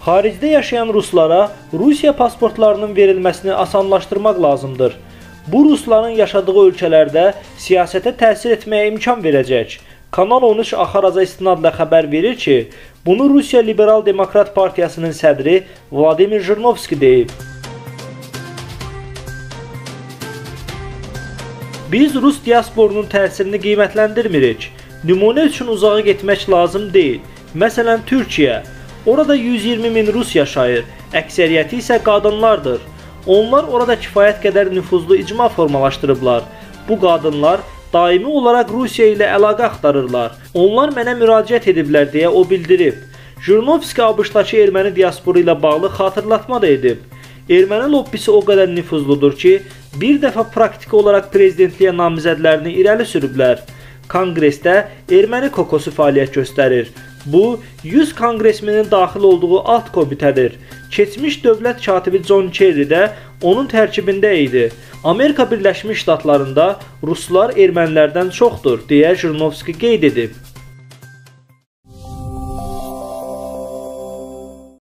Xaricdə yaşayan ruslara Rusiya pasportlarının verilməsini asanlaşdırmaq lazımdır. Bu, rusların yaşadığı ölkələrdə siyasətə təsir etməyə imkan verəcək. Kanal 13 Axaraza istinadla xəbər verir ki, bunu Rusiya Liberal Demokrat Partiyasının sədri Vladimir Jirinovski deyib. Biz Rus diasporunun təsirini qiymətləndirmirik. Nümunə üçün uzağa getmək lazım deyil. Məsələn, Türkiyə. Orada 120 min Rus yaşayır, əksəriyyəti isə qadınlardır. Onlar orada kifayət qədər nüfuzlu icma formalaşdırıblar. Bu qadınlar daimi olaraq Rusiya ilə əlaqə axtarırlar. Onlar mənə müraciət ediblər deyə o bildirib. Jirinovski ABŞ-dakı erməni diasporu ilə bağlı xatırlatma da edib. Erməni lobbisi o qədər nüfuzludur ki, bir dəfə praktiki olaraq prezidentliyə namizədlərini irəli sürüblər. Konqresdə erməni kokosu fəaliyyət göstərir. Bu, 100 konqresmenin daxil olduğu alt komitədir. Keçmiş dövlət katibi John Kerry də onun tərkibində idi. Amerika Birləşmiş Ştatlarında ruslar ermənilərdən çoxdur, deyə Jirinovski qeyd edib.